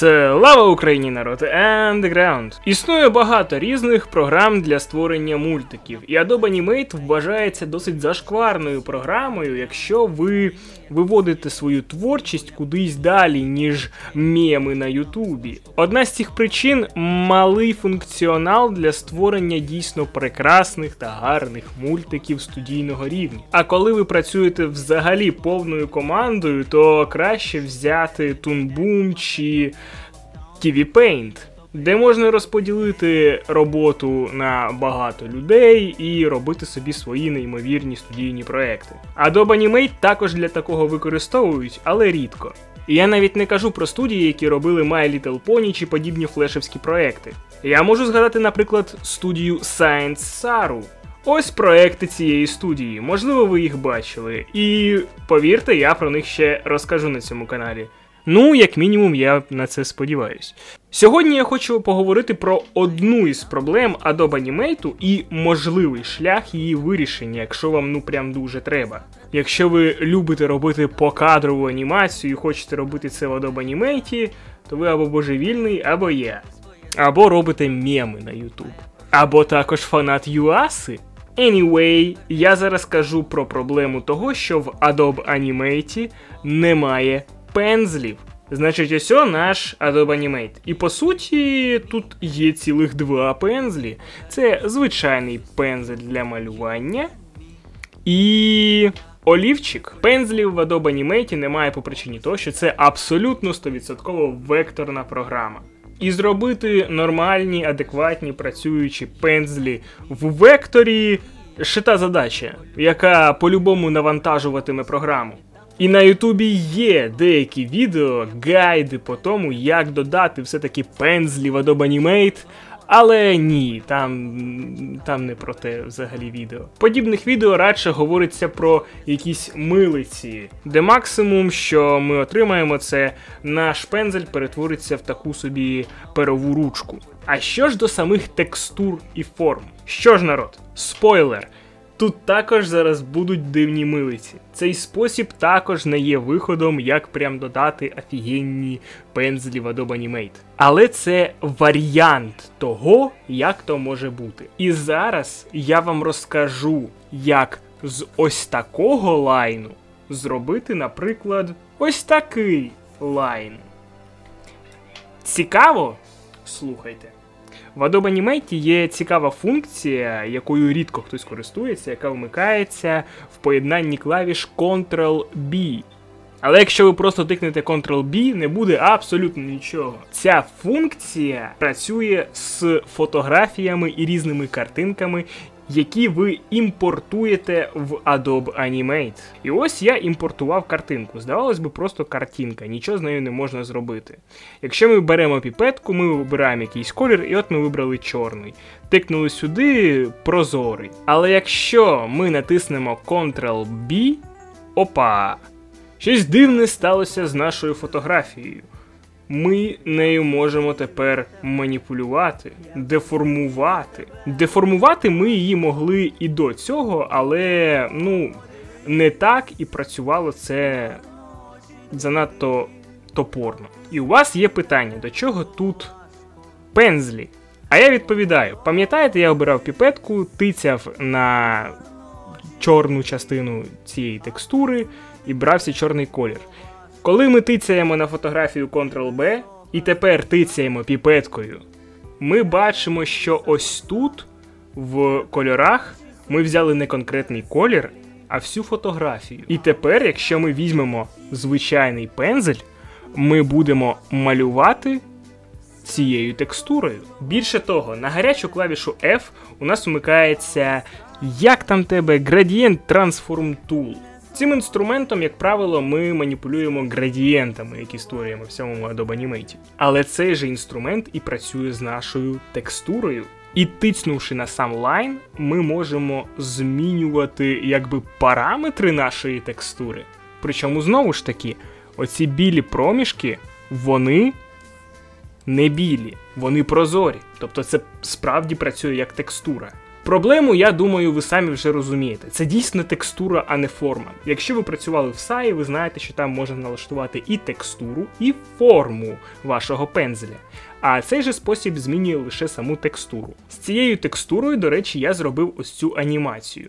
Слава Україні, народ! Underground! Існує багато різних програм для створення мультиків, і Adobe Animate вважається досить зашкварною програмою, якщо ви виводите свою творчість кудись далі, ніж меми на Ютубі. Одна з цих причин – малий функціонал для створення дійсно прекрасних та гарних мультиків студійного рівня. А коли ви працюєте взагалі повною командою, то краще взяти Toon Boom чи TV Paint, де можна розподілити роботу на багато людей і робити собі свої неймовірні студійні проекти. Adobe Animate також для такого використовують, але рідко. І я навіть не кажу про студії, які робили My Little Pony чи подібні флешевські проекти. Я можу згадати, наприклад, студію Science Saru. Ось проекти цієї студії, можливо, ви їх бачили. І повірте, я про них ще розкажу на цьому каналі. Ну, як мінімум, я на це сподіваюсь. Сьогодні я хочу поговорити про одну із проблем Adobe Animate і можливий шлях її вирішення, якщо вам прям дуже треба. Якщо ви любите робити покадрову анімацію і хочете робити це в Adobe Animate, то ви або божевільний, або я. Або робите меми на YouTube. Або також фанат Юаси. Anyway, я зараз кажу про проблему того, що в Adobe Animate немає пензлів. Значить, ось наш Adobe Animate. І по суті, тут є цілих два пензлі. Це звичайний пензель для малювання і олівчик. Пензлів в Adobe Animate немає по причині того, що це абсолютно 100% векторна програма. І зробити нормальні, адекватні, працюючі пензлі в векторі – шита задача, яка по-любому навантажуватиме програму. І на Ютубі є деякі відео, гайди по тому, як додати все-таки пензлі в Adobe Animate, але ні, там не про те взагалі відео. В подібних відео радше говориться про якісь милиці, де максимум, що ми отримаємо, це наш пензель перетвориться в таку собі перову ручку. А що ж до самих текстур і форм? Що ж, народ, спойлер! Тут також зараз будуть дивні милиці. Цей спосіб також не є виходом, як прям додати офігенні пензлі в Adobe Animate. Але це варіант того, як то може бути. І зараз я вам розкажу, як з ось такого лайну зробити, наприклад, ось такий лайн. Цікаво? Слухайте. В Adobe Animate є цікава функція, якою рідко хтось користується, яка вмикається в поєднанні клавіш Ctrl-B. Але якщо ви просто тикнете Ctrl-B, не буде абсолютно нічого. Ця функція працює з фотографіями і різними картинками, які ви імпортуєте в Adobe Animate. І ось я імпортував картинку. Здавалось би, просто картинка, нічого з нею не можна зробити. Якщо ми беремо піпетку, ми вибираємо якийсь колір, і от ми вибрали чорний. Тикнули сюди прозорий. Але якщо ми натиснемо Ctrl-B, опа! Щось дивне сталося з нашою фотографією. Ми нею можемо тепер маніпулювати, деформувати. Деформувати ми її могли і до цього, але, не так і працювало це занадто топорно. І у вас є питання, до чого тут пензлі? А я відповідаю, пам'ятаєте, я обирав піпетку, тицяв на чорну частину цієї текстури і брався чорний колір. Коли ми тицяємо на фотографію Ctrl-B і тепер тицяємо піпеткою, ми бачимо, що ось тут, в кольорах, ми взяли не конкретний колір, а всю фотографію. І тепер, якщо ми візьмемо звичайний пензель, ми будемо малювати цією текстурою. Більше того, на гарячу клавішу F у нас вмикається, як там тебе, Gradient Transform Tool. Цим інструментом, як правило, ми маніпулюємо градієнтами, які створюємо в самому Adobe Animate. Але цей же інструмент і працює з нашою текстурою. І тицнувши на сам лайн, ми можемо змінювати параметри нашої текстури. Причому, знову ж таки, оці білі проміжки, вони не білі, вони прозорі. Тобто це справді працює як текстура. Проблему, я думаю, ви самі вже розумієте. Це дійсно текстура, а не форма. Якщо ви працювали в SAI, ви знаєте, що там можна налаштувати і текстуру, і форму вашого пензеля. А цей же спосіб змінює лише саму текстуру. З цією текстурою, до речі, я зробив ось цю анімацію.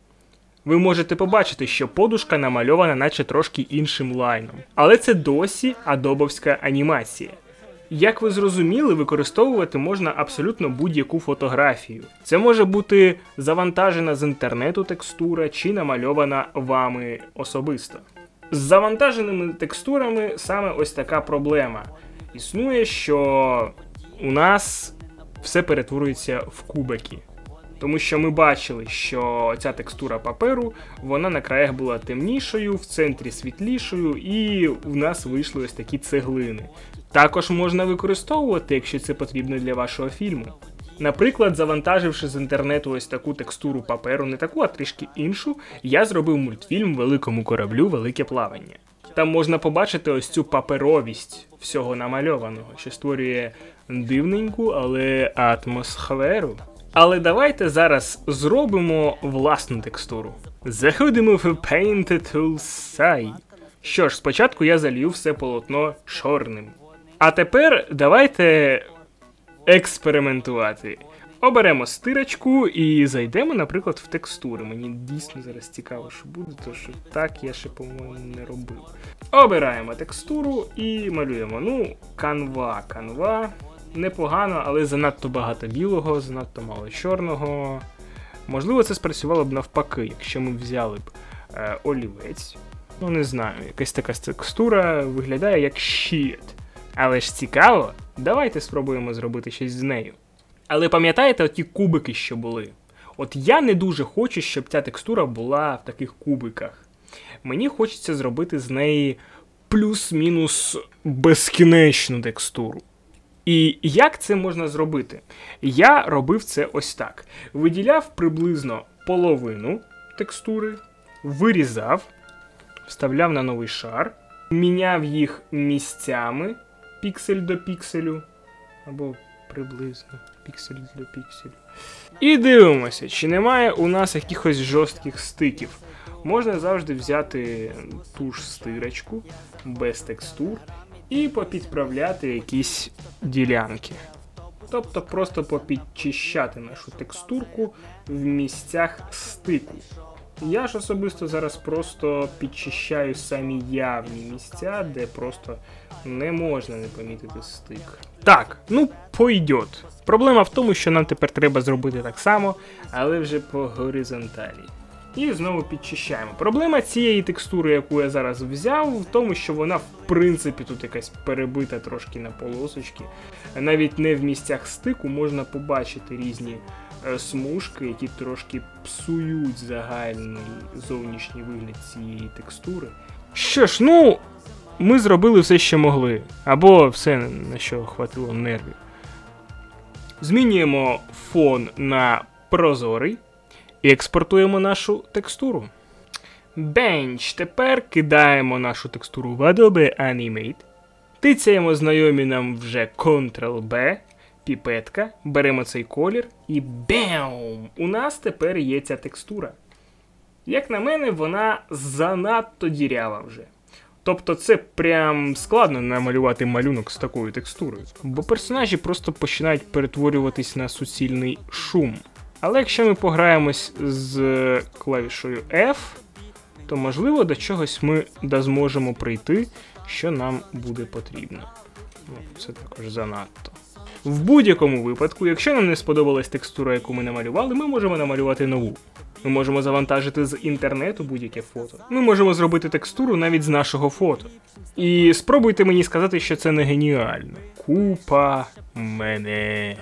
Ви можете побачити, що подушка намальована наче трошки іншим лайном. Але це досі адобовська анімація. Як ви зрозуміли, використовувати можна абсолютно будь-яку фотографію. Це може бути завантажена з інтернету текстура чи намальована вами особисто. З завантаженими текстурами саме ось така проблема. Існує, що у нас все перетворюється в кубики. Тому що ми бачили, що ця текстура паперу, вона на краях була темнішою, в центрі світлішою, і в нас вийшли ось такі цеглини. Також можна використовувати, якщо це потрібно для вашого фільму. Наприклад, завантаживши з інтернету ось таку текстуру паперу, не таку, а трішки іншу, я зробив мультфільм «Великому кораблю. Велике плавання». Там можна побачити ось цю паперовість всього намальованого, що створює дивненьку, але атмосферу. Але давайте зараз зробимо власну текстуру. Заходимо в Paint Tools SAI. Що ж, спочатку я залью все полотно чорним. А тепер давайте експериментувати. Оберемо стирочку і зайдемо, наприклад, в текстури. Мені дійсно зараз цікаво, що буде, тому що так я ще, по-моєму, не робив. Обираємо текстуру і малюємо. Ну, канва. Непогано, але занадто багато білого, занадто мало чорного. Можливо, це спрацювало б навпаки, якщо ми взяли б олівець. Ну, не знаю, якась така текстура виглядає як щит. Але ж цікаво, давайте спробуємо зробити щось з нею. Але пам'ятаєте оті кубики, що були? От я не дуже хочу, щоб ця текстура була в таких кубиках. Мені хочеться зробити з неї плюс-мінус безкінечну текстуру. І як це можна зробити? Я робив це ось так. Виділяв приблизно половину текстури, вирізав, вставляв на новий шар, міняв їх місцями, піксель до пікселю, або приблизно піксель до пікселю. І дивимося, чи немає у нас якихось жорстких стиків. Можна завжди взяти ту ж стирочку, без текстур, і попідправляти якісь ділянки. Тобто просто попідчищати нашу текстурку в місцях стику. Я ж особисто зараз просто підчищаю самі явні місця, де просто не можна не помітити стик. Так, ну пойдет. Проблема в тому, що нам тепер треба зробити так само, але вже по горизонталі. І знову підчищаємо. Проблема цієї текстури, яку я зараз взяв, в тому, що вона в принципі тут якась перебита трошки на полосочки. Навіть не в місцях стику можна побачити різні смужки, які трошки псують загальний зовнішній вигляд цієї текстури. Що ж, ну, ми зробили все, що могли. Або все, на що хватило нервів. Змінюємо фон на прозорий. І експортуємо нашу текстуру. Bench. Тепер кидаємо нашу текстуру в Adobe Animate. Тицяємо знайомі нам вже Ctrl-B, піпетка, беремо цей колір і бем! У нас тепер є ця текстура. Як на мене, вона занадто дірява вже. Тобто це прям складно намалювати малюнок з такою текстурою. Бо персонажі просто починають перетворюватись на суцільний шум. Але якщо ми пограємось з клавішою F, то можливо до чогось ми зможемо прийти, що нам буде потрібно. Ну, це також занадто. В будь-якому випадку, якщо нам не сподобалась текстура, яку ми намалювали, ми можемо намалювати нову. Ми можемо завантажити з інтернету будь-яке фото. Ми можемо зробити текстуру навіть з нашого фото. І спробуйте мені сказати, що це не геніально. Купа мене.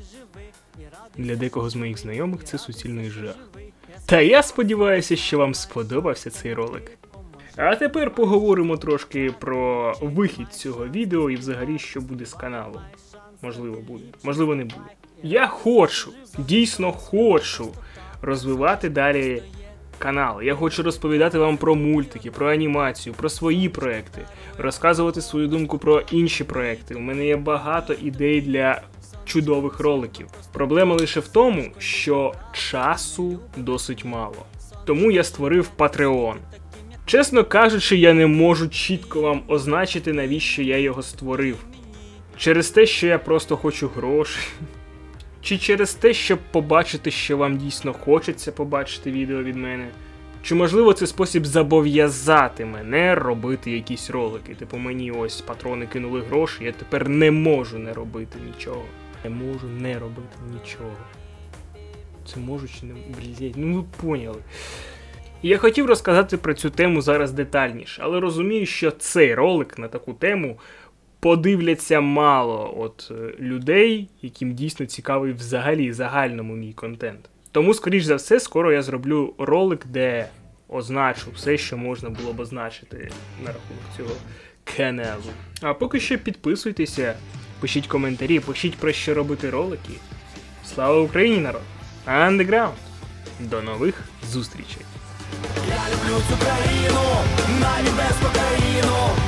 Для декого з моїх знайомих це суцільний жах. Та я сподіваюся, що вам сподобався цей ролик. А тепер поговоримо трошки про вихід цього відео і взагалі, що буде з каналом. Можливо буде, можливо не буде. Я хочу, дійсно хочу розвивати далі канал. Я хочу розповідати вам про мультики, про анімацію, про свої проекти, розказувати свою думку про інші проекти. У мене є багато ідей для чудових роликів. Проблема лише в тому, що часу досить мало. Тому я створив Patreon. Чесно кажучи, я не можу чітко вам означити, навіщо я його створив. Через те, що я просто хочу грошей. Чи через те, щоб побачити, що вам дійсно хочеться побачити відео від мене. Чи можливо це спосіб зобов'язати мене робити якісь ролики. Типу мені ось патрони кинули гроші, я тепер не можу не робити нічого. Не можу не робити нічого. Це можу чи не... Блядь, ну ви поняли. Я хотів розказати про цю тему зараз детальніше, але розумію, що цей ролик на таку тему подивляться мало людей, яким дійсно цікавий взагалі загальному мій контент. Тому, скоріш за все, скоро я зроблю ролик, де означу все, що можна було б означити на рахунок цього каналу. А поки що підписуйтеся, пишіть коментарі, пишіть про що робити ролики. Слава Україні, народ! Underground! До нових зустрічей! Я люблю цю країну, навіть без кокаїну.